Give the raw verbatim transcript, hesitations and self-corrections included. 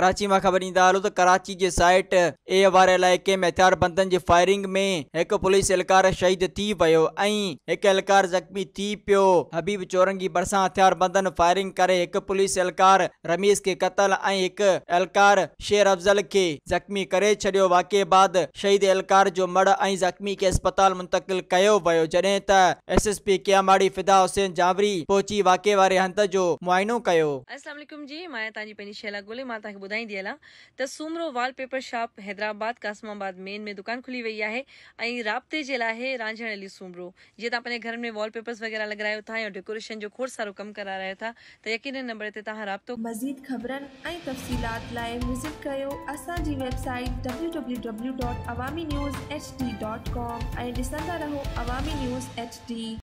कराची में खबर ईंदा हलो तो कराची के साइट ए वारे इलाइके में हथियारबंदन जी फायरिंग में एक पुलिस एहलकार शहीद थी वियो ऐं एक एहलकार जख्मी थी पियो। हबीब चौरंगी बरसा हथियारबंदन फायरिंग करे एक पुलिस एहलकार रमीज के कत्ल ऐं एक एहलकार शेर अफजल के जख्मी करे छड़ियो। वाक़े बाद शहीद एहलकार जो मड़ ऐं जख्मी के अस्पताल मुंतकिल कयो वियो जड॒हिं त एस एस पी कियामाड़ी फिदा हुसैन जावरी पहुंची वाक़े वारे हंध जो मुआइनो कयो। अस्सलाम वालेकुम जी, मां तांजी पंहिंजी शैला गोले मां तव्हांखे ॿुधाईंदी हलां त Soomro wallpaper shop Hyderabad Qasimabad main में दुकान खुली वई आहे ऐं राब्ते जे लाइ रांझण अली सूमरो। जीअं तव्हां पंहिंजे घर में वॉलपेपर्स वग़ैरह लॻारायो था या डेकोरेशन जो खोड़ सारो कमु करारायो था त यकीनन नंबर ते तव्हां राब्तो। मज़ीद ख़बरनि ऐं तफ़सीलात लाइ विज़िट कयो असांजी website W W W dot Awami news HD dot डॉट कॉम ऐं ॾिसंदा रहो अवामी न्यूज़ एच डी।